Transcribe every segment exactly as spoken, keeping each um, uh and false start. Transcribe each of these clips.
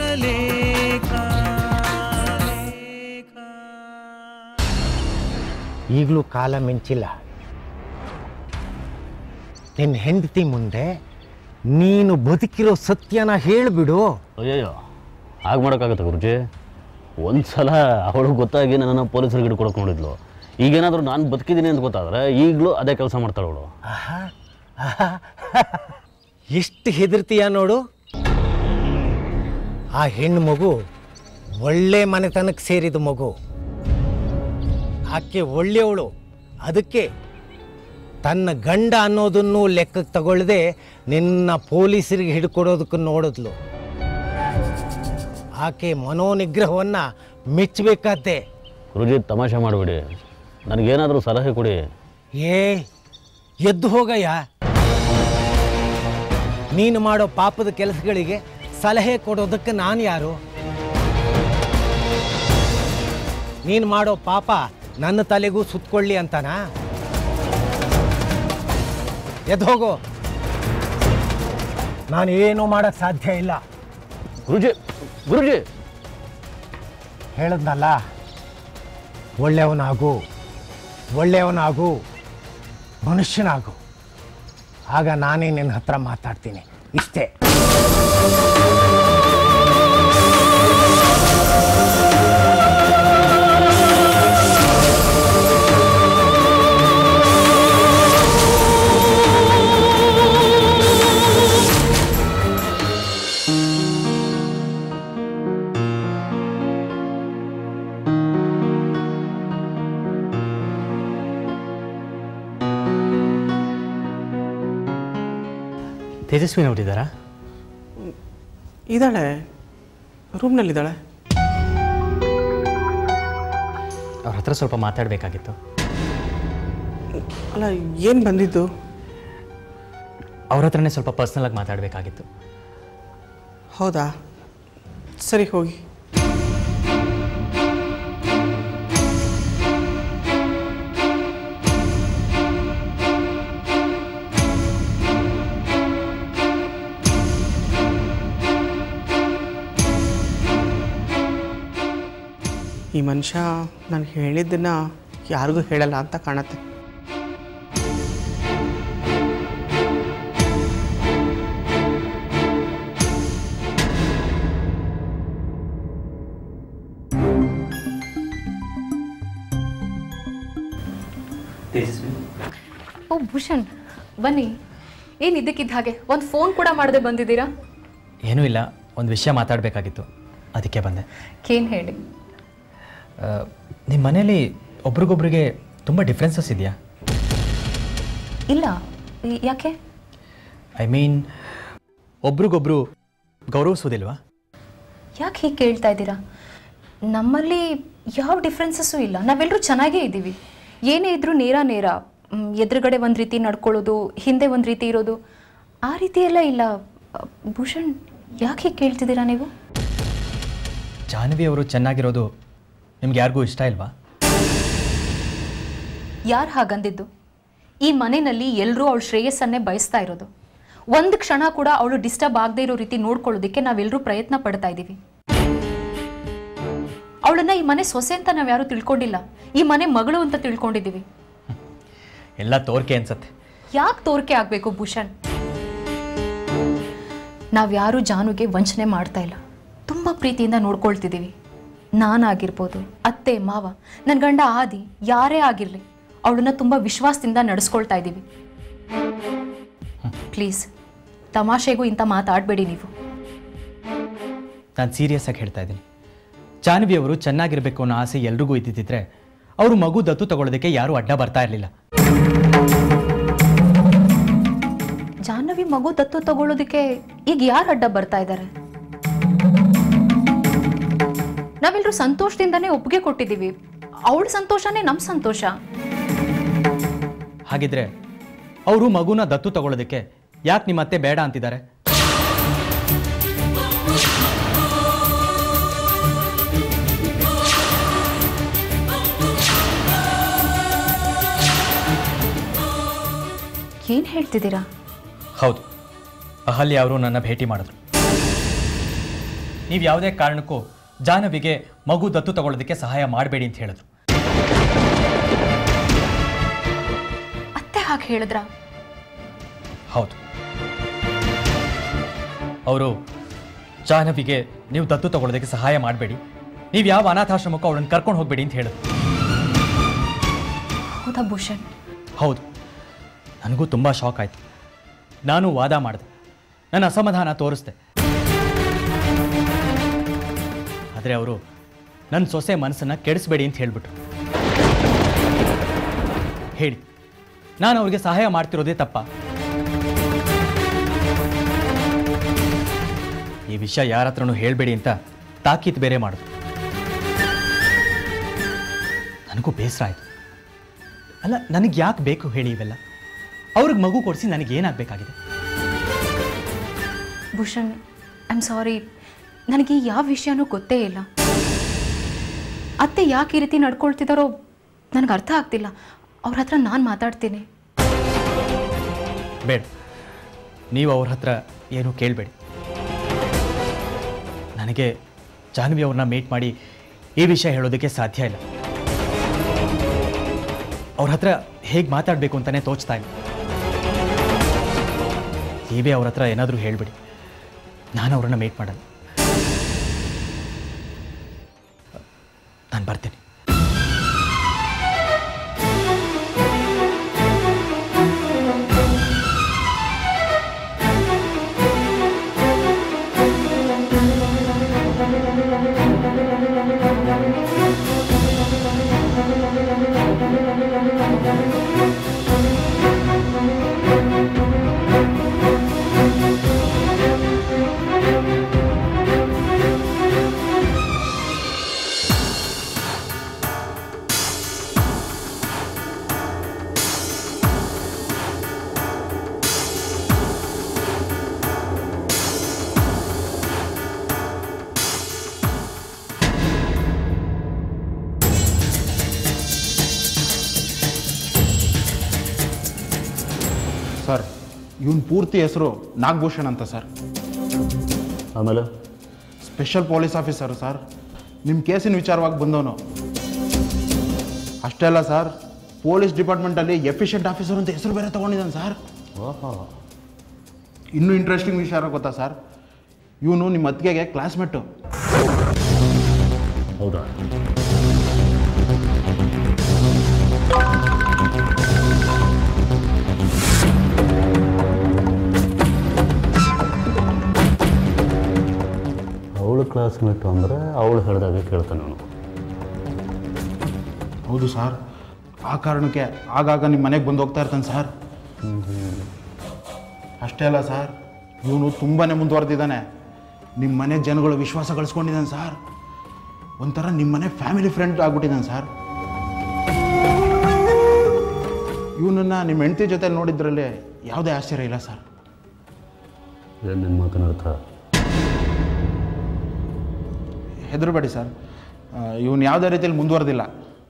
ಚಿತ್ರಲೇಖ. ಈಗಲೂ ಕಾಲ ಮಿಂಚಿಲ್ಲ. ನಿನ್ನ ಹೆಂಡತಿ ಮುಂದೆ ನೀನು ಬದುಕಿರೋ ಸತ್ಯನ ಹೇಳಿಬಿಡು. ಅಯ್ಯಯ್ಯೋ ಹಾಗೆ ಮಾಡೋಕ್ಕಾಗತ್ತೆ ಗುರುಜಿ. ಒಂದು ಸಲ ಅವಳು ಗೊತ್ತಾಗಿ ನನ್ನನ್ನು ಪೊಲೀಸರಿಗೆ ಹಿಡ್ಕೊಡಕ್ಕೆ ನೋಡಿದ್ಲು. ಈಗೇನಾದರೂ ನಾನು ಬದುಕಿದ್ದೀನಿ ಅಂತ ಗೊತ್ತಾದರೆ ಈಗಲೂ ಅದೇ ಕೆಲಸ ಮಾಡ್ತಾಳೆ ಅವಳು. ಎಷ್ಟು ಹೆದರ್ತೀಯ ನೋಡು. ಆ ಹೆಣ್ಣು ಮಗು ಒಳ್ಳೆ ಮನೆತನಕ್ಕೆ ಸೇರಿದ ಮಗು. ಆಕೆ ಒಳ್ಳೆಯವಳು. ಅದಕ್ಕೆ ತನ್ನ ಗಂಡ ಅನ್ನೋದನ್ನು ಲೆಕ್ಕಕ್ಕೆ ತಗೊಳ್ಳದೆ ನಿನ್ನ ಪೊಲೀಸರಿಗೆ ಹಿಡ್ಕೊಡೋದಕ್ಕೆ ನೋಡಿದ್ಲು. ಆಕೆ ಮನೋನಿಗ್ರಹವನ್ನು ಮೆಚ್ಚಬೇಕಾದ್ದೆ. ಗುರುಜಿ ತಮಾಷೆ ಮಾಡಬೇಡಿ, ನನಗೇನಾದರೂ ಸಲಹೆ ಕೊಡಿ. ಏ ಎದ್ದು ಹೋಗಯ್ಯ. ನೀನು ಮಾಡೋ ಪಾಪದ ಕೆಲಸಗಳಿಗೆ ಸಲಹೆ ಕೊಡೋದಕ್ಕೆ ನಾನು ಯಾರು? ನೀನು ಮಾಡೋ ಪಾಪ ನನ್ನ ತಲೆಗೂ ಸುತ್ತಕೊಳ್ಳಿ ಅಂತನಾ? ಎದ್ದು ಹೋಗೋ. ನಾನು ಏನೂ ಮಾಡೋಕ್ಕೆ ಸಾಧ್ಯ ಇಲ್ಲ. ಗುರುಜಿ ಗುರುಜಿ ಹೇಳದ್ನಲ್ಲ, ಒಳ್ಳೆಯವನಾಗು, ಒಳ್ಳೆಯವನಾಗು, ಮನುಷ್ಯನಾಗು. ಆಗ ನಾನೇ ನಿನ್ನ ಹತ್ರ ಮಾತಾಡ್ತೀನಿ. ಇಷ್ಟೇ. ತೇಜಸ್ವಿ ನೋಡಿದ್ದಾರಾ? ಇದ್ದಾಳೆ, ರೂಮ್ನಲ್ಲಿದ್ದಾಳೆ. ಅವ್ರ ಹತ್ರ ಸ್ವಲ್ಪ ಮಾತಾಡಬೇಕಾಗಿತ್ತು. ಅಲ್ಲ, ಏನು ಬಂದಿದ್ದು? ಅವ್ರ ಹತ್ರನೇ ಸ್ವಲ್ಪ ಪರ್ಸ್ನಲಾಗಿ ಮಾತಾಡಬೇಕಾಗಿತ್ತು. ಹೌದಾ? ಸರಿ, ಹೋಗಿ. ಈ ಮನುಷ್ಯ ನಾನು ಹೇಳಿದ್ದನ್ನು ಯಾರಿಗೂ ಹೇಳಲ್ಲ ಅಂತ ಕಾಣುತ್ತೆ. ಓ ಭೂಷಣ್, ಬನ್ನಿ. ಏನು ಇದಕ್ಕಿದ್ದ ಹಾಗೆ ಒಂದು ಫೋನ್ ಕೂಡ ಮಾಡದೆ ಬಂದಿದ್ದೀರಾ? ಏನೂ ಇಲ್ಲ, ಒಂದು ವಿಷಯ ಮಾತಾಡಬೇಕಾಗಿತ್ತು, ಅದಕ್ಕೆ ಬಂದೆ. ಏನು ಹೇಳಿ? ನಿಮ್ಮ ಮನೇಲಿ ಒಬ್ರಿಗೊಬ್ರಿಗೆ ತುಂಬ ಡಿಫ್ರೆನ್ಸಸ್ ಇದೆಯಾ? ಇಲ್ಲ, ಯಾಕೆ? ಐ ಮೀನ್ ಒಬ್ರಿಗೊಬ್ರು ಗೌರವಿಸೋದಿಲ್ವಾ? ಯಾಕೆ ಹೀಗೆ ಕೇಳ್ತಾ ಇದ್ದೀರಾ? ನಮ್ಮಲ್ಲಿ ಯಾವ ಡಿಫ್ರೆನ್ಸಸ್ಸು ಇಲ್ಲ. ನಾವೆಲ್ಲರೂ ಚೆನ್ನಾಗೇ ಇದ್ದೀವಿ. ಏನೇ ಇದ್ರೂ ನೇರ ನೇರ, ಎದುರುಗಡೆ ಒಂದು ರೀತಿ ನಡ್ಕೊಳ್ಳೋದು, ಹಿಂದೆ ಒಂದು ರೀತಿ ಇರೋದು, ಆ ರೀತಿ ಎಲ್ಲ ಇಲ್ಲ. ಭೂಷಣ್, ಯಾಕೆ ಹೀಗೆ ಕೇಳ್ತಿದ್ದೀರಾ ನೀವು? ಜಾಹ್ನವಿ ಅವರು ಚೆನ್ನಾಗಿರೋದು ನಿಮ್ಗೆ ಯಾರಿಗೂ ಇಷ್ಟ ಇಲ್ವಾ? ಯಾರು ಹಾಗಂದಿದ್ದು? ಈ ಮನೆಯಲ್ಲಿ ಎಲ್ಲರೂ ಅವಳ ಶ್ರೇಯಸ್ಸನ್ನೇ ಬಯಸ್ತಾ ಇರೋದು. ಒಂದು ಕ್ಷಣ ಕೂಡ ಅವಳು ಡಿಸ್ಟರ್ಬ್ ಆಗದೆ ಇರೋ ರೀತಿ ನೋಡ್ಕೊಳ್ಳೋದಕ್ಕೆ ನಾವೆಲ್ಲರೂ ಪ್ರಯತ್ನ ಪಡ್ತಾ ಇದ್ದೀವಿ. ಅವಳನ್ನ ಈ ಮನೆ ಸೊಸೆ ಅಂತ ನಾವು ಯಾರು ತಿಳ್ಕೊಂಡಿಲ್ಲ, ಈ ಮನೆ ಮಗಳು ಅಂತ ತಿಳ್ಕೊಂಡಿದ್ದೀವಿ. ಎಲ್ಲ ತೋರ್ಕೆ ಅನ್ಸತ್ತೆ. ಯಾಕೆ ತೋರ್ಕೆ ಆಗಬೇಕು ಭೂಷಣ್? ನಾವ್ಯಾರೂ ಜಾನುಗೆ ವಂಚನೆ ಮಾಡ್ತಾ ಇಲ್ಲ, ತುಂಬ ಪ್ರೀತಿಯಿಂದ ನೋಡ್ಕೊಳ್ತಿದ್ದೀವಿ. ನಾನಾಗಿರ್ಬೋದು, ಅತ್ತೆ ಮಾವ, ನನ್ನ ಗಂಡ ಆದಿ, ಯಾರೇ ಆಗಿರಲಿ ಅವಳನ್ನ ತುಂಬ ವಿಶ್ವಾಸದಿಂದ ನಡೆಸ್ಕೊಳ್ತಾ ಇದ್ದೀವಿ. ಪ್ಲೀಸ್, ತಮಾಷೆಗೂ ಇಂಥ ಮಾತಾಡಬೇಡಿ ನೀವು. ನಾನು ಸೀರಿಯಸ್ ಆಗಿ ಹೇಳ್ತಾ ಇದ್ದೀನಿ. ಜಾಹ್ನವಿ ಅವರು ಚೆನ್ನಾಗಿರ್ಬೇಕು ಅನ್ನೋ ಆಸೆ ಎಲ್ರಿಗೂ ಇದ್ದಿದ್ದರೆ ಅವರು ಮಗು ದತ್ತು ತಗೊಳ್ಳೋದಕ್ಕೆ ಯಾರೂ ಅಡ್ಡ ಬರ್ತಾ ಇರಲಿಲ್ಲ. ಜಾಹ್ನವಿ ಮಗು ದತ್ತು ತಗೊಳ್ಳೋದಕ್ಕೆ ಈಗ ಯಾರು ಅಡ್ಡ ಬರ್ತಾ ಇದ್ದಾರೆ? ನಾವೆಲ್ಲರೂ ಸಂತೋಷದಿಂದನೇ ಒಪ್ಪಿಗೆ ಕೊಟ್ಟಿದ್ದೀವಿ. ಅವಳ ಸಂತೋಷನೇ ನಮ್ಮ ಸಂತೋಷ. ಹಾಗಿದ್ರೆ ಅವರು ಮಗುನ ದತ್ತು ತಗೊಳ್ಳೋದಕ್ಕೆ ಯಾಕೆ ನಿಮ್ಮ ಅತ್ತೆ ಬೇಡ ಅಂತಿದ್ದಾರೆ? ಏನು ಹೇಳ್ತಿದ್ದೀರಾ? ಹೌದು, ಅಹಲ್ಯ ಅವರು ನನ್ನ ಭೇಟಿ ಮಾಡಿದ್ರು. ನೀವು ಯಾವುದೇ ಕಾರಣಕ್ಕೂ ಜಾಹ್ನವಿಗೆ ಮಗು ದತ್ತು ತಗೊಳ್ಳೋದಕ್ಕೆ ಸಹಾಯ ಮಾಡಬೇಡಿ ಅಂತ ಹೇಳಿದ್ರು. ಅತ್ತೆ ಹಾಗೆ ಹೇಳಿದ್ರ? ಹೌದು. ಅವರು ಜಾಹ್ನವಿಗೆ ನೀವು ದತ್ತು ತಗೊಳ್ಳೋದಕ್ಕೆ ಸಹಾಯ ಮಾಡಬೇಡಿ, ನೀವು ಯಾವ ಅನಾಥಾಶ್ರಮಕ್ಕೂ ಅವಳನ್ನು ಕರ್ಕೊಂಡು ಹೋಗಬೇಡಿ ಅಂತ ಹೇಳಿದ್ರು. ಹೌದಾ ಭೂಷಣ್? ಹೌದು. ನನಗೂ ತುಂಬ ಶಾಕ್ ಆಯಿತು. ನಾನು ವಾದ ಮಾಡಿದೆ, ನನ್ನ ಅಸಮಾಧಾನ ತೋರಿಸ್ದೆ. ಆದರೆ ಅವರು ನನ್ನ ಸೊಸೆ ಮನಸ್ಸನ್ನು ಕೆಡಿಸ್ಬೇಡಿ ಅಂತ ಹೇಳಿಬಿಟ್ರು. ಹೇಳಿ, ನಾನು ಅವ್ರಿಗೆ ಸಹಾಯ ಮಾಡ್ತಿರೋದೇ ತಪ್ಪ? ಈ ವಿಷಯ ಯಾರ ಹತ್ರನೂ ಹೇಳಬೇಡಿ ಅಂತ ತಾಕೀತು ಬೇರೆ ಮಾಡಿದ್ರು. ನನಗೂ ಬೇಸರ ಆಯಿತು. ಅಲ್ಲ, ನನಗೆ ಯಾಕೆ ಬೇಕು ಹೇಳಿ ಇವೆಲ್ಲ? ಅವ್ರಿಗೆ ಮಗು ಕೊಡಿಸಿ ನನಗೇನಾಗಬೇಕಾಗಿದೆ? ಭೂಷಣ್, ಐ ಆಮ್ ಸಾರಿ, ನನಗೆ ಯಾವ ವಿಷಯನೂ ಗೊತ್ತೇ ಇಲ್ಲ. ಅತ್ತೆ ಯಾಕೆ ಈ ರೀತಿ ನಡ್ಕೊಳ್ತಿದ್ದಾರೋ ನನಗೆ ಅರ್ಥ ಆಗ್ತಿಲ್ಲ. ಅವ್ರ ಹತ್ರ ನಾನು ಮಾತಾಡ್ತೀನಿ. ಬೇಡ, ನೀವು ಅವ್ರ ಹತ್ರ ಏನೂ ಕೇಳಬೇಡಿ. ನನಗೆ ಜಾಹ್ನವಿ ಅವ್ರನ್ನ ಮೀಟ್ ಮಾಡಿ ಈ ವಿಷಯ ಹೇಳೋದಕ್ಕೆ ಸಾಧ್ಯ ಇಲ್ಲ. ಅವ್ರ ಹತ್ರ ಹೇಗೆ ಮಾತಾಡಬೇಕು ಅಂತಲೇ ತೋಚ್ತಾ ಇಲ್ಲ. ನೀವೇ ಅವ್ರ ಹತ್ರ ಏನಾದರೂ ಹೇಳಿಬಿಡಿ, ನಾನು ಅವ್ರನ್ನ ಮೀಟ್ ಮಾಡಲ್ಲ. ನಾನು ಬರ್ತೀನಿ. ಸರ್, ಇವನ್ ಪೂರ್ತಿ ಹೆಸರು ನಾಗಭೂಷಣ್ ಅಂತ ಸರ್. ಆಮೇಲೆ ಸ್ಪೆಷಲ್ ಪೊಲೀಸ್ ಆಫೀಸರ್ ಸರ್. ನಿಮ್ಮ ಕೇಸಿನ ವಿಚಾರವಾಗಿ ಬಂದವನು. ಅಷ್ಟೇ ಅಲ್ಲ ಸರ್, ಪೊಲೀಸ್ ಡಿಪಾರ್ಟ್ಮೆಂಟಲ್ಲಿ ಎಫಿಷಿಯೆಂಟ್ ಆಫೀಸರ್ ಅಂತ ಹೆಸರು ಬೇರೆ ತೊಗೊಂಡಿದ್ದಾನೆ ಸರ್. ಓಹೋ. ಇನ್ನೂ ಇಂಟ್ರೆಸ್ಟಿಂಗ್ ವಿಚಾರ ಗೊತ್ತಾ ಸರ್, ಇವನು ನಿಮ್ಮ ಅತ್ತಿಗೆಗೆ ಕ್ಲಾಸ್ಮೇಟು. ಹೌದಾ? ಅವಳು ಕ್ಲಾಸ್ಮೇಟು ಅಂದರೆ ಅವಳು ಹೇಳಿದಾಗೆ ಕೇಳ್ತಾನೆ ಅವನು. ಹೌದು ಸರ್, ಆ ಕಾರಣಕ್ಕೆ ಆಗಾಗ ನಿಮ್ಮ ಮನೆಗೆ ಬಂದು ಹೋಗ್ತಾ ಇರ್ತಾನೆ ಸರ್. ಅಷ್ಟೇ ಅಲ್ಲ ಸರ್, ಇವನು ತುಂಬಾ ಮುಂದುವರೆದಿದ್ದಾನೆ. ನಿಮ್ಮ ಮನೆ ಜನಗಳು ವಿಶ್ವಾಸ ಗಳಿಸ್ಕೊಂಡಿದ್ದಾನೆ ಸರ್. ಒಂಥರ ನಿಮ್ಮ ಮನೆ ಫ್ಯಾಮಿಲಿ ಫ್ರೆಂಡ್ ಆಗ್ಬಿಟ್ಟಿದ್ದಾನೆ ಸರ್. ಇವನನ್ನು ನಿಮ್ಮ ಹೆಂಡತಿ ಜೊತೆ ನೋಡಿದ್ರಲ್ಲಿ ಯಾವುದೇ ಆಶ್ಚರ್ಯ ಇಲ್ಲ ಸರ್. ಏನು ನಿಮ್ಮ ಮಾತಿನ ಅರ್ಥ? ಹೆದರಬೇಡಿ ಸರ್, ಇವನು ಯಾವುದೇ ರೀತಿಯಲ್ಲಿ ಮುಂದುವರೆದಿಲ್ಲ.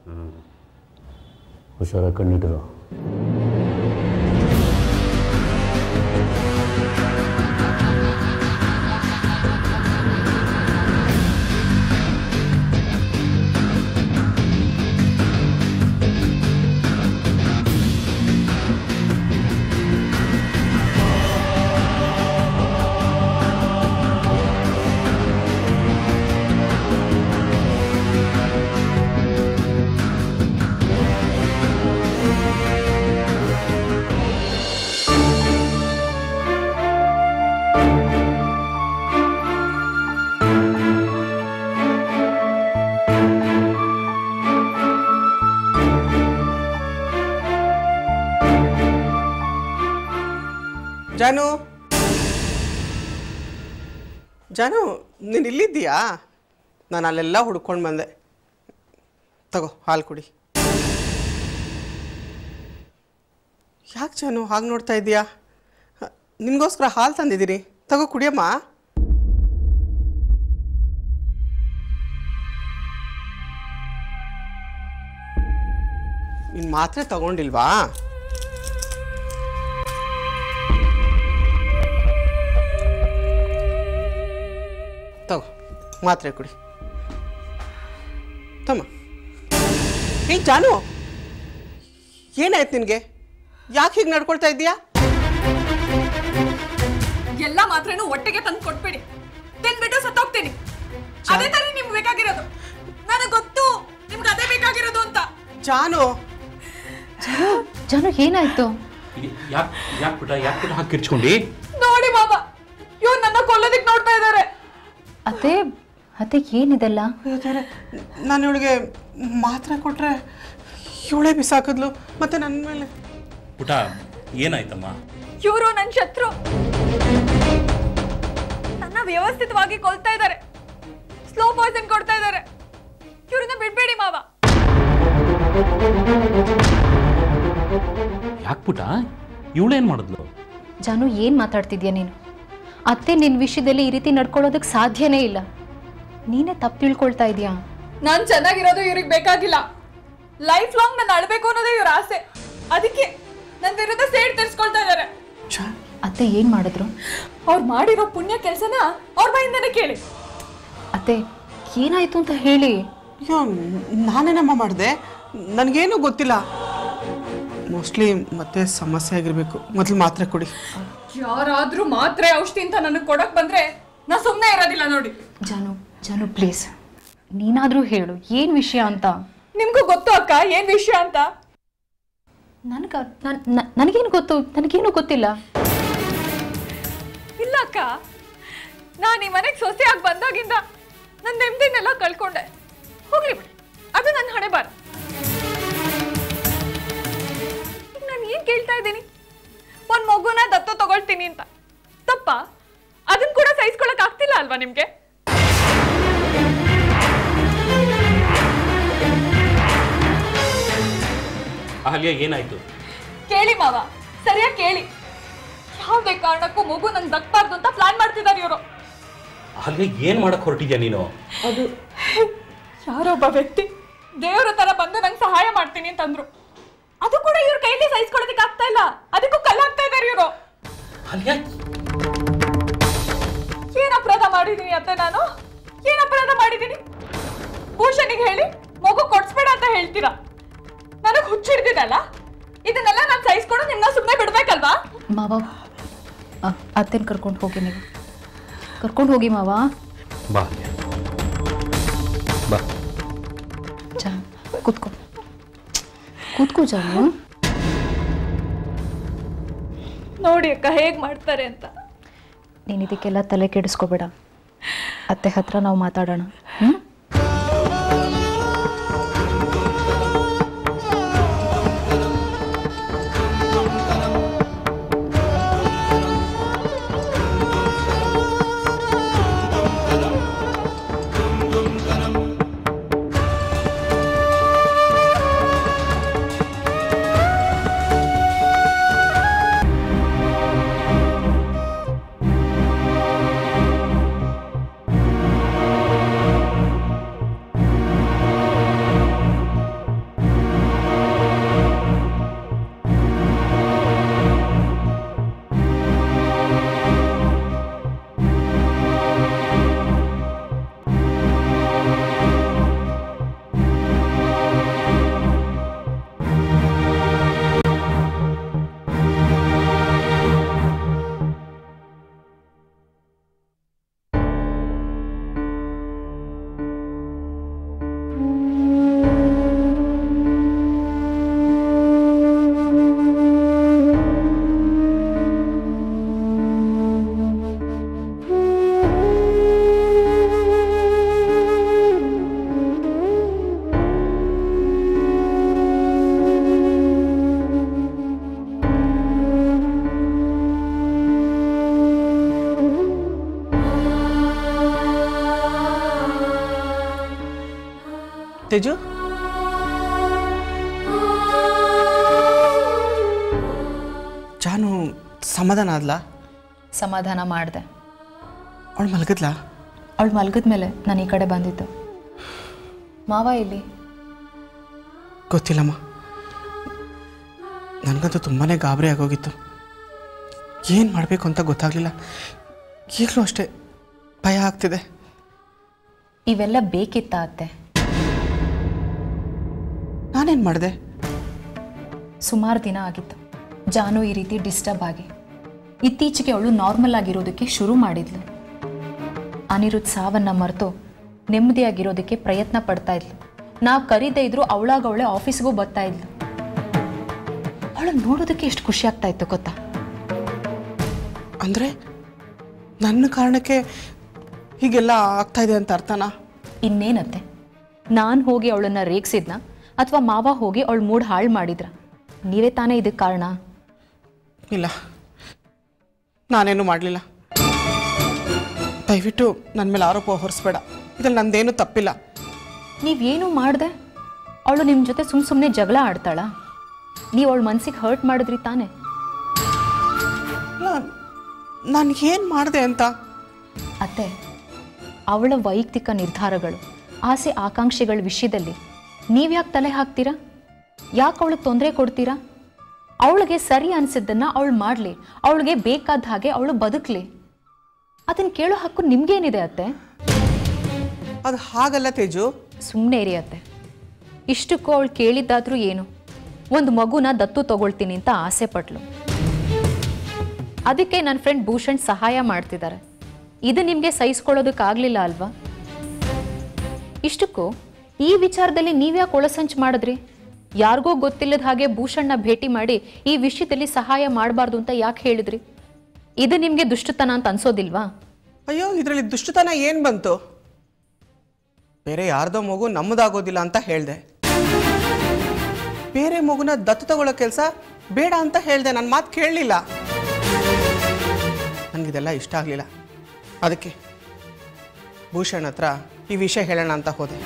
ಹುಷಾರಾಗಿ ಕಣ್ಣಿಟ್ಟಿರೋ. ಜಾನು, ಜಾನು, ನೀನು ಇಲ್ಲಿದ್ದೀಯಾ? ನಾನು ಅಲ್ಲೆಲ್ಲ ಹುಡ್ಕೊಂಡು ಬಂದೆ. ತಗೋ, ಹಾಲು ಕುಡಿ. ಯಾಕೆ ಜಾನು ಹಾಗೆ ನೋಡ್ತಾ ಇದ್ದೀಯಾ? ನಿನಗೋಸ್ಕರ ಹಾಲು ತಂದಿದ್ದೀನಿ, ತಗೋ ಕುಡಿಯಮ್ಮ. ನೀನು ಮಾತ್ರೆ ತಗೊಂಡಿಲ್ವಾ? ತಗೋ ಮಾತ್ರೆ ಕುಡಿ ತಮ್ಮ. ಏ ಜಾನು, ಏನಾಯ್ತು ನಿನಗೆ? ಯಾಕೆ ಹೀಗೆ ನಡ್ಕೊಳ್ತಾ ಇದ್ದೀಯಾ? ಎಲ್ಲ ಮಾತ್ರೆನೂ ಒಟ್ಟಿಗೆ ತಂದು ಕೊಟ್ಬಿಡಿ, ತಿನ್ಬಿಟ್ಟು ಸತ್ತೋಗ್ತೀನಿ. ಅದೇ ತರ ನಿಮ್ಗೆ ಬೇಕಾಗಿರೋದು. ನನಗೆ ಗೊತ್ತು ನಿಮ್ಗೆ ಅದೇ ಬೇಕಾಗಿರೋದು ಅಂತ. ಜಾನು ಜಾನು ಏನಾಯ್ತು? ಯಾಕೆ ಯಾಕೆ ಬಿಟ್ಟ ಯಾಕೆ ಬಿಟ್ಟ ಹಾಕಿ ಕಿರ್ಚ್ಕೊಂಡಿ? ನೋಡಿ ಮಾಮ, ಇವ್ರು ನನ್ನ ಕೊಲ್ಲೋದಿಕ್ ನೋಡ್ತಾ ಇದ್ದಾರೆ. ಅದೇ ಅದೇ ಏನಿದೆಲ್ಲ? ನಾನು ಇವಳಿಗೆ ಮಾತ್ರೆ ಕೊಟ್ರೆ ಇವಳೇ ಬಿಸಾಕಿದ್ಲು, ಮತ್ತೆ ನನ್ನ ಮೇಲೆ. ಪುಟ ಏನಾಯ್ತಮ್ಮ? ಇವರು ನನ್ನ ಶತ್ರು, ನನ್ನ ವ್ಯವಸ್ಥಿತವಾಗಿ ಕೊಲ್ತಾ ಇದ್ದಾರೆ, ಸ್ಲೋ ಪಾಯ್ಸನ್ ಕೊಡ್ತಾ ಇದ್ದಾರೆ. ಇವ್ರನ್ನ ಬಿಡ್ಬೇಡಿ ಮಾವ. ಯಾಕೆ ಪುಟ ಇವಳೇನ್ ಮಾಡಿದ್ಲು? ಜಾನು, ಏನ್ ಮಾತಾಡ್ತಿದ್ಯಾ ನೀನು? ಅತ್ತೆ ನಿನ್ ವಿಷಯದಲ್ಲಿ ಈ ರೀತಿ ನಡ್ಕೊಳ್ಳೋದಕ್ಕೆ ಸಾಧ್ಯನೇ ಇಲ್ಲ. ನೀನೇ ತಪ್ಪು ತಿಳ್ಕೊಳ್ತಾ ಇದೀಯಾ. ನಾನ್ ಚೆನ್ನಾಗಿರೋದು ಇವ್ರಿಗೆ ಬೇಕಾಗಿಲ್ಲ. ಲೈಫ್ ಲಾಂಗ್ ನಾನು ಅಳ್ಬೇಕು ಅನ್ನೋದೇ ಇವ್ರ ಆಸೆ. ಅದಕ್ಕೆ ನನ್ನ ವಿರುದ್ಧ ಸೇಡ್ ತೀರ್ಸ್ಕೊಳ್ತಾ ಇದ್ದಾರೆ. ಅತ್ತೆ ಏನ್ ಮಾಡಿದ್ರು? ಅವ್ರು ಮಾಡಿರೋ ಪುಣ್ಯ ಕೆಲಸನ ಅವ್ರ ಬಾಯಿಂದನೇ ಕೇಳಿ. ಅತ್ತೆ ಏನಾಯ್ತು ಅಂತ ಹೇಳಿ. ಅಯ್ಯೋ, ನಾನೇನಮ್ಮ ಮಾಡಿದೆ? ನನಗೇನು ಗೊತ್ತಿಲ್ಲ. ಮೋಸ್ಟ್ಲಿ ಮತ್ತೆ ಸಮಸ್ಯೆ ಆಗಿರ್ಬೇಕು. ಮೊದಲು ಮಾತ್ರೆ ಕೊಡಿ. ಯಾರಾದ್ರೂ ಮಾತ್ರೆ ಔಷಧಿ ಅಂತ ನನಗೆ ಕೊಡಕ್ ಬಂದ್ರೆ ನಾ ಸುಮ್ಮನೆ ಇರೋದಿಲ್ಲ ನೋಡಿ. ಜಾನು ಜಾನು ಪ್ಲೀಸ್, ನೀನಾದ್ರೂ ಹೇಳು ಏನ್ ವಿಷಯ ಅಂತ. ನಿಮ್ಗೂ ಗೊತ್ತು ಅಕ್ಕ ಏನ್ ವಿಷಯ ಅಂತ? ನನ್ಗ ನನಗೇನು ಗೊತ್ತು? ನನಗೇನು ಗೊತ್ತಿಲ್ಲ. ಇಲ್ಲ ಅಕ್ಕ, ನಾನು ಈ ಮನೆಗೆ ಸೊಸೆಯಾಗಿ ಬಂದಾಗಿಂದ ನನ್ನ ನೆಮ್ಮದಿನೆಲ್ಲ ಕಳ್ಕೊಂಡೆ. ಹೋಗ್ಲಿ ಬಿಡಿ, ಅದು ನನ್ನ ಹಣೆ ಬಾರ. ಈಗ ನಾನು ಏನ್ ಕೇಳ್ತಾ ಇದ್ದೀನಿ? ಒಂದ್ ಮಗುನ ದತ್ತು ತಗೊಳ್ತೀನಿ ಅಂತ. ತಪ್ಪ? ಅದನ್ನ ಕೂಡ ಸಹಿಸ್ಕೊಳಕ್ ಆಗ್ತಿಲ್ಲ ಅಲ್ವಾ ನಿಮ್ಗೆ? ಅಹಲ್ಯ ಏನಾಯ್ತು? ಕೇಳಿ ಮಾವ, ಸರಿಯಾಗಿ ಕೇಳಿ. ಯಾವುದೇ ಕಾರಣಕ್ಕೂ ಮಗು ನಂಗೆ ದಕ್ಬಾರ್ದು ಅಂತ ಪ್ಲಾನ್ ಮಾಡ್ತಿದ್ದಾರೆ ಇವರು. ಅಹಲ್ಯ ಏನ್ ಮಾಡಕ್ ಹೊರಟಿದ್ಯಾ ನೀನು? ಅದು ಯಾರೊಬ್ಬ ವ್ಯಕ್ತಿ ದೇವರ ತರ ಬಂದು ನಂಗೆ ಸಹಾಯ ಮಾಡ್ತೀನಿ ಅಂತಂದ್ರು. ಅದು ಕೂಡ ಇವ್ರ ಕೈಲಿ ಸಹಿಸ್ಕೊಳ್ಳೋದಕ್ಕೆ ಆಗ್ತಾ ಇಲ್ಲ. ಅದಕ್ಕೂ ಕಲ್ಲು ಹಾಕ್ತಾ ಇದ್ದಾರೆ ಇವರು. ಅಹಲ್ಯ ಏನ್ ಅಪರಾಧ ಮಾಡಿದೀನಿ ಅತ್ತೆ? ನಾನು ಏನ್ ಅಪರಾಧ ಮಾಡಿದೀನಿ? ಭೂಷಣಿಗೆ ಹೇಳಿ ಮಗು ಕೊಡ್ಸ್ಬೇಡ ಅಂತ ಹೇಳ್ತೀರಾ? ನನಗೆ ಹುಚ್ಚಿಡ್ತಿದಲ್ಲ. ಇದನ್ನೆಲ್ಲ ನಾನು ಸಹಿಸ್ಕೊಂಡು ನಿಮ್ನ ಸುಮ್ಮನೆ ಬಿಡ್ಬೇಕಲ್ವಾ? ಮಾವ, ಅತ್ತೆನ್ ಕರ್ಕೊಂಡು ಹೋಗಿ, ನೀವು ಕರ್ಕೊಂಡು ಹೋಗಿ ಮಾವ. ಬಾ ಬಾ. ಜಾ ಕೂತ್ಕೋ ಕೂತ್ಕೋ ಜಾನು. ನೋಡಿ ಅಕ್ಕ ಹೇಗ್ ಮಾಡ್ತಾರೆ ಅಂತ. ನೀನು ಇದಕ್ಕೆಲ್ಲ ತಲೆ ಕೆಡಿಸ್ಕೋಬೇಡ. ಅತ್ತೆ ಹತ್ರ ನಾವು ಮಾತಾಡೋಣ. ಹ್ಞೂ ತೇಜು, ಜಾನು ಸಮಾಧಾನ ಆದ್ಲಾ? ಸಮಾಧಾನ ಮಾಡಿದೆ. ಅವಳು ಮಲಗಿದ್ಲಾ? ಅವಳು ಮಲಗಿದ್ಮೇಲೆ ನಾನು ಈ ಕಡೆ ಬಂದಿದ್ದು. ಮಾವ ಇಲ್ಲಿ? ಗೊತ್ತಿಲ್ಲಮ್ಮ. ನನಗಂತೂ ತುಂಬಾ ಗಾಬರಿ ಆಗೋಗಿತ್ತು. ಏನು ಮಾಡಬೇಕು ಅಂತ ಗೊತ್ತಾಗಲಿಲ್ಲ. ಈಗಲೂ ಅಷ್ಟೇ ಭಯ ಆಗ್ತಿದೆ. ಇವೆಲ್ಲ ಬೇಕಿತ್ತ ಅತ್ತೆ? ನಾನೇನು ಮಾಡಿದೆ? ಸುಮಾರು ದಿನ ಆಗಿತ್ತು ಜಾನು ಈ ರೀತಿ ಡಿಸ್ಟರ್ಬ್ ಆಗಿ. ಇತ್ತೀಚೆಗೆ ಅವಳು ನಾರ್ಮಲ್ ಆಗಿರೋದಕ್ಕೆ ಶುರು ಮಾಡಿದ್ಲು. ಅನಿರುದ್ಧ್ ಸಾವನ್ನ ಮರೆತು ನೆಮ್ಮದಿಯಾಗಿರೋದಕ್ಕೆ ಪ್ರಯತ್ನ ಪಡ್ತಾ ಇದ್ಲು. ನಾವು ಕರೀದೇ ಇದ್ರು ಅವಳಾಗ ಅವಳೆ ಆಫೀಸ್ಗೂ ಬರ್ತಾ ಇದ್ಲು. ಅವಳು ನೋಡೋದಕ್ಕೆ ಎಷ್ಟು ಖುಷಿ ಆಗ್ತಾ ಇತ್ತು ಗೊತ್ತಾ? ಅಂದರೆ ನನ್ನ ಕಾರಣಕ್ಕೆ ಹೀಗೆಲ್ಲ ಆಗ್ತಾ ಇದೆ ಅಂತ ಅರ್ಥನಾ? ಇನ್ನೇನತ್ತೆ, ನಾನು ಹೋಗಿ ಅವಳನ್ನ ರೇಗಿಸಿದ್ನ ಅಥವಾ ಮಾವ ಹೋಗಿ ಅವಳ ಮೂಡ್ ಹಾಳು ಮಾಡಿದ್ರ? ನೀವೇ ತಾನೇ ಇದಕ್ಕೆ ಕಾರಣ. ಇಲ್ಲ, ನಾನೇನು ಮಾಡಲಿಲ್ಲ. ದಯವಿಟ್ಟು ನನ್ನ ಮೇಲೆ ಆರೋಪ ಹೊರಿಸ್ಬೇಡ. ಇದ್ರಲ್ಲಿ ನಂದೇನು ತಪ್ಪಿಲ್ಲ. ನೀವೇನು ಮಾಡಿದೆ? ಅವಳು ನಿಮ್ಮ ಜೊತೆ ಸುಮ್ಮ ಸುಮ್ಮನೆ ಜಗಳ ಆಡ್ತಾಳ? ನೀವು ಅವಳ ಮನ್ಸಿಗೆ ಹರ್ಟ್ ಮಾಡಿದ್ರಿ ತಾನೆ? ಇಲ್ಲ, ನಾನು ಏನು ಮಾಡಿದೆ ಅಂತ? ಅತ್ತೆ, ಅವಳ ವೈಯಕ್ತಿಕ ನಿರ್ಧಾರಗಳು, ಆಸೆ ಆಕಾಂಕ್ಷೆಗಳ ವಿಷಯದಲ್ಲಿ ನೀವ್ಯಾಕೆ ತಲೆ ಹಾಕ್ತೀರಾ? ಯಾಕೆ ಅವಳಿಗೆ ತೊಂದರೆ ಕೊಡ್ತೀರಾ? ಅವಳಿಗೆ ಸರಿ ಅನಿಸಿದ್ದನ್ನು ಅವಳು ಮಾಡಲಿ, ಅವಳಿಗೆ ಬೇಕಾದ ಹಾಗೆ ಅವಳು ಬದುಕಲಿ. ಅದನ್ನು ಕೇಳೋ ಹಕ್ಕು ನಿಮ್ಗೇನಿದೆ ಅತ್ತೆ? ಅದು ಹಾಗಲ್ಲ ತೇಜು. ಸುಮ್ಮನೆ ಇರಿ ಅತ್ತೆ. ಇಷ್ಟಕ್ಕೂ ಅವಳು ಕೇಳಿದ್ದಾದ್ರೂ ಏನು, ಒಂದು ಮಗುನ ದತ್ತು ತಗೊಳ್ತೀನಿ ಅಂತ ಆಸೆ ಪಟ್ಲು. ಅದಕ್ಕೆ ನನ್ನ ಫ್ರೆಂಡ್ ಭೂಷಣ್ ಸಹಾಯ ಮಾಡ್ತಿದ್ದಾರೆ. ಇದು ನಿಮಗೆ ಸಹಿಸ್ಕೊಳ್ಳೋದಕ್ಕಾಗಲಿಲ್ಲ ಅಲ್ವಾ? ಇಷ್ಟಕ್ಕೂ ಈ ವಿಚಾರದಲ್ಲಿ ನೀವ್ಯಾಕೆ ಒಳಸಂಚು ಮಾಡಿದ್ರಿ? ಯಾರಿಗೂ ಗೊತ್ತಿಲ್ಲದ ಹಾಗೆ ಭೂಷಣ್ನ ಭೇಟಿ ಮಾಡಿ ಈ ವಿಷಯದಲ್ಲಿ ಸಹಾಯ ಮಾಡಬಾರ್ದು ಅಂತ ಯಾಕೆ ಹೇಳಿದ್ರಿ? ಇದು ನಿಮಗೆ ದುಷ್ಟತನ ಅಂತ ಅನ್ಸೋದಿಲ್ವಾ? ಅಯ್ಯೋ, ಇದರಲ್ಲಿ ದುಷ್ಟತನ ಏನು ಬಂತು? ಬೇರೆ ಯಾರ್ದೋ ಮಗು ನಮ್ಮದಾಗೋದಿಲ್ಲ ಅಂತ ಹೇಳಿದೆ. ಬೇರೆ ಮಗುನ ದತ್ತು ತಗೊಳ್ಳೋ ಕೆಲಸ ಬೇಡ ಅಂತ ಹೇಳಿದೆ. ನನ್ನ ಮಾತು ಕೇಳಲಿಲ್ಲ. ನನಗಿದೆಲ್ಲ ಇಷ್ಟ ಆಗಲಿಲ್ಲ. ಅದಕ್ಕೆ ಭೂಷಣ್ ಹತ್ರ ಈ ವಿಷಯ ಹೇಳೋಣ ಅಂತ ಹೋದೆ.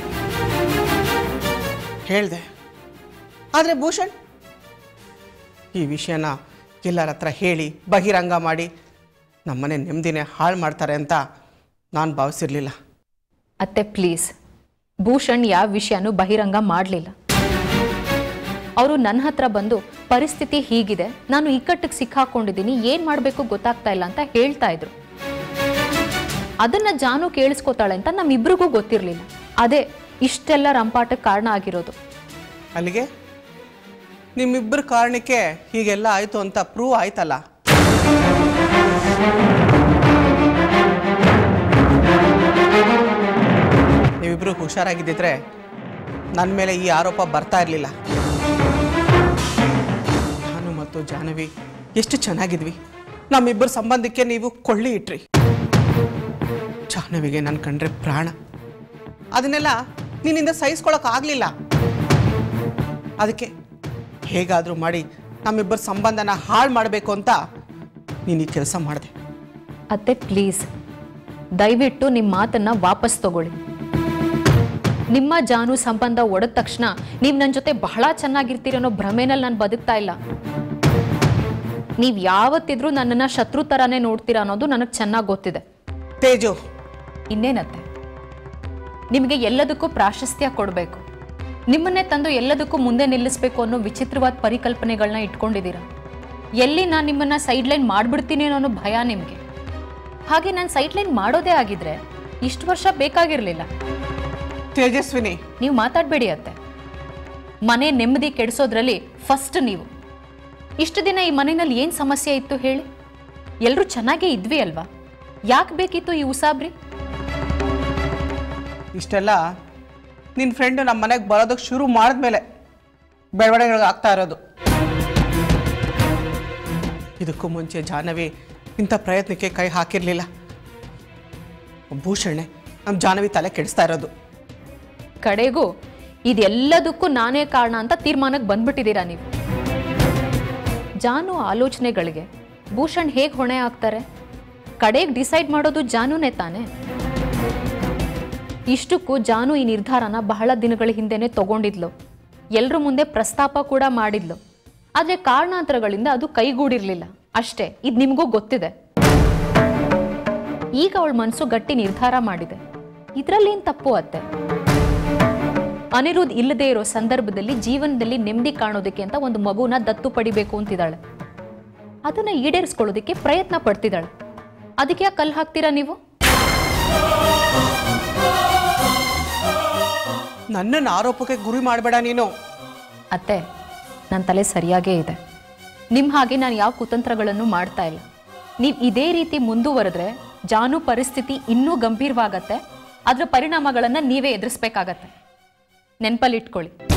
ಹೇಳಿದೆ. ಆದರೆ ಭೂಷಣ್ ಈ ವಿಷಯನ ಎಲ್ಲರ ಹತ್ರ ಹೇಳಿ ಬಹಿರಂಗ ಮಾಡಿ ನಮ್ಮನೆ ನೆಮ್ಮದಿನೇ ಹಾಳು ಮಾಡ್ತಾರೆ ಅಂತ ನಾನು ಭಾವಿಸಿರಲಿಲ್ಲ. ಅತ್ತೆ ಪ್ಲೀಸ್, ಭೂಷಣ್ ಯಾವ ವಿಷಯನೂ ಬಹಿರಂಗ ಮಾಡಲಿಲ್ಲ. ಅವರು ನನ್ನ ಹತ್ರ ಬಂದು ಪರಿಸ್ಥಿತಿ ಹೀಗಿದೆ, ನಾನು ಇಕ್ಕಟ್ಟಿಗೆ ಸಿಕ್ಕಾಕೊಂಡಿದ್ದೀನಿ, ಏನು ಮಾಡಬೇಕು ಗೊತ್ತಾಗ್ತಾ ಇಲ್ಲ ಅಂತ ಹೇಳ್ತಾ ಇದ್ರು. ಅದನ್ನ ಜಾನು ಕೇಳಿಸ್ಕೊತಾಳೆ ಅಂತ ನಮ್ಮಿಬ್ರಿಗೂ ಗೊತ್ತಿರಲಿಲ್ಲ. ಅದೇ ಇಷ್ಟೆಲ್ಲ ರಂಪಾಟಕ್ಕೆ ಕಾರಣ ಆಗಿರೋದು. ಅಲ್ಲಿಗೆ ನಿಮ್ಮಿಬ್ಬರ ಕಾರಣಕ್ಕೆ ಹೀಗೆಲ್ಲ ಆಯಿತು ಅಂತ ಪ್ರೂವ್ ಆಯ್ತಲ್ಲ. ನೀವಿಬ್ರು ಹುಷಾರಾಗಿದ್ದಿದ್ರೆ ನನ್ನ ಮೇಲೆ ಈ ಆರೋಪ ಬರ್ತಾ ಇರಲಿಲ್ಲ. ನಾನು ಮತ್ತು ಜಾಹ್ನವಿ ಎಷ್ಟು ಚೆನ್ನಾಗಿದ್ವಿ. ನಮ್ಮಿಬ್ಬರ ಸಂಬಂಧಕ್ಕೆ ನೀವು ಕೊಳ್ಳಿ ಇಟ್ರಿ. ಜಾಹ್ನವಿಗೆ ನನ್ನ ಕಂಡ್ರೆ ಪ್ರಾಣ. ಅದನ್ನೆಲ್ಲ ನಿನ್ನಿಂದ ಸಹಿಸ್ಕೊಳಕ್ ಆಗಲಿಲ್ಲ. ಅದಕ್ಕೆ ಹೇಗಾದರೂ ಮಾಡಿ ನಮ್ಮಿಬ್ಬರ ಸಂಬಂಧನ ಹಾಳು ಮಾಡಬೇಕು ಅಂತ ನೀನು ಈ ಕೆಲಸ ಮಾಡಿದೆ. ಅತ್ತೆ ಪ್ಲೀಸ್, ದಯವಿಟ್ಟು ನಿಮ್ಮ ಮಾತನ್ನ ವಾಪಸ್ ತಗೊಳ್ಳಿ. ನಿಮ್ಮ ಜಾನು ಸಂಬಂಧ ಒಡೆದ ತಕ್ಷಣ ನೀವು ನನ್ನ ಜೊತೆ ಬಹಳ ಚೆನ್ನಾಗಿರ್ತೀರ ಅನ್ನೋ ಭ್ರಮೆನಲ್ಲಿ ನಾನು ಬದುಕ್ತಾ ಇಲ್ಲ. ನೀವು ಯಾವತ್ತಿದ್ರೂ ನನ್ನನ್ನು ಶತ್ರು ಥರನೇ ನೋಡ್ತೀರಾ ಅನ್ನೋದು ನನಗೆ ಚೆನ್ನಾಗಿ ಗೊತ್ತಿದೆ. ತೇಜು, ಇನ್ನೇನತ್ತೆ, ನಿಮಗೆ ಎಲ್ಲದಕ್ಕೂ ಪ್ರಾಶಸ್ತ್ಯ ಕೊಡಬೇಕು, ನಿಮ್ಮನ್ನೇ ತಂದು ಎಲ್ಲದಕ್ಕೂ ಮುಂದೆ ನಿಲ್ಲಿಸಬೇಕು ಅನ್ನೋ ವಿಚಿತ್ರವಾದ ಪರಿಕಲ್ಪನೆಗಳನ್ನ ಇಟ್ಕೊಂಡಿದ್ದೀರಾ. ಎಲ್ಲಿ ನಾನು ನಿಮ್ಮನ್ನ ಸೈಡ್ಲೈನ್ ಮಾಡಿಬಿಡ್ತೀನಿ ಅನ್ನೋ ಭಯ ನಿಮಗೆ. ಹಾಗೆ ನಾನು ಸೈಡ್ಲೈನ್ ಮಾಡೋದೇ ಆಗಿದ್ರೆ ಇಷ್ಟು ವರ್ಷ ಬೇಕಾಗಿರಲಿಲ್ಲ. ತೇಜಸ್ವಿನಿ, ನೀವು ಮಾತಾಡಬೇಡಿ ಅತ್ತೆ. ಮನೆ ನೆಮ್ಮದಿ ಕೆಡಿಸೋದ್ರಲ್ಲಿ ಫಸ್ಟ್ ನೀವು. ಇಷ್ಟು ದಿನ ಈ ಮನೆಯಲ್ಲಿ ಏನು ಸಮಸ್ಯೆ ಇತ್ತು ಹೇಳಿ? ಎಲ್ಲರೂ ಚೆನ್ನಾಗೇ ಇದ್ವಿ ಅಲ್ವಾ? ಯಾಕೆ ಬೇಕಿತ್ತು ಈ ಉಸಾಬ್ರಿ? ಇಷ್ಟೆಲ್ಲ ನಿನ್ನ ಫ್ರೆಂಡ್ ನಮ್ಮ ಮನೆಗೆ ಬರೋದಕ್ಕೆ ಶುರು ಮಾಡಿದ್ಮೇಲೆ ಬೆಳವಣಿಗೆಗಳು ಆಗ್ತಾ ಇರೋದು. ಇದಕ್ಕೂ ಮುಂಚೆ ಜಾಹ್ನವಿ ಇಂಥ ಪ್ರಯತ್ನಕ್ಕೆ ಕೈ ಹಾಕಿರಲಿಲ್ಲ. ಭೂಷಣೆ ನಮ್ಮ ಜಾಹ್ನವಿ ತಲೆ ಕೆಡಿಸ್ತಾ ಇರೋದು. ಕಡೆಗೂ ಇದೆಲ್ಲದಕ್ಕೂ ನಾನೇ ಕಾರಣ ಅಂತ ತೀರ್ಮಾನಕ್ಕೆ ಬಂದ್ಬಿಟ್ಟಿದ್ದೀರಾ ನೀವು. ಜಾನು ಆಲೋಚನೆಗಳಿಗೆ ಭೂಷಣ್ ಹೇಗೆ ಹೊಣೆ ಆಗ್ತಾರೆ? ಕಡೆಗೆ ಡಿಸೈಡ್ ಮಾಡೋದು ಜಾನುನೇ ತಾನೆ. ಇಷ್ಟಕ್ಕೂ ಜಾನು ಈ ನಿರ್ಧಾರನ ಬಹಳ ದಿನಗಳ ಹಿಂದೆನೆ ತಗೊಂಡಿದ್ಲು. ಎಲ್ಲರ ಮುಂದೆ ಪ್ರಸ್ತಾಪ ಕೂಡ ಮಾಡಿದ್ಲು. ಆದರೆ ಕಾರಣಾಂತರಗಳಿಂದ ಅದು ಕೈಗೂಡಿರ್ಲಿಲ್ಲ ಅಷ್ಟೇ. ಇದು ನಿಮಗೂ ಗೊತ್ತಿದೆ. ಈಗ ಅವಳ ಮನಸ್ಸು ಗಟ್ಟಿ ನಿರ್ಧಾರ ಮಾಡಿದೆ. ಇದರಲ್ಲೇನು ತಪ್ಪು ಅತ್ತೆ? ಅನಿರುದ್ಧ್ ಇಲ್ಲದೆ ಇರೋ ಸಂದರ್ಭದಲ್ಲಿ ಜೀವನದಲ್ಲಿ ನೆಮ್ಮದಿ ಕಾಣೋದಕ್ಕೆ ಅಂತ ಒಂದು ಮಗುನ ದತ್ತು ಪಡಿಬೇಕು ಅಂತಿದ್ದಾಳೆ. ಅದನ್ನ ಈಡೇರಿಸ್ಕೊಳ್ಳೋದಕ್ಕೆ ಪ್ರಯತ್ನ ಪಡ್ತಿದ್ದಾಳೆ. ಅದಕ್ಕೆ ಯಾಕೆ ಕಲ್ಲು ಹಾಕ್ತೀರಾ ನೀವು? ನನ್ನನ್ನು ಆರೋಪಕ್ಕೆ ಗುರಿ ಮಾಡಬೇಡ ನೀನು. ಅತ್ತೆ, ನನ್ನ ತಲೆ ಸರಿಯಾಗೇ ಇದೆ. ನಿಮ್ಮ ಹಾಗೆ ನಾನು ಯಾವ ಕುತಂತ್ರಗಳನ್ನು ಮಾಡ್ತಾ ಇಲ್ಲ. ನೀವು ಇದೇ ರೀತಿ ಮುಂದುವರೆದ್ರೆ ಜಾನು ಪರಿಸ್ಥಿತಿ ಇನ್ನೂ ಗಂಭೀರವಾಗತ್ತೆ. ಅದರ ಪರಿಣಾಮಗಳನ್ನು ನೀವೇ ಎದುರಿಸ್ಬೇಕಾಗತ್ತೆ. ನೆನಪಲ್ಲಿಟ್ಕೊಳ್ಳಿ.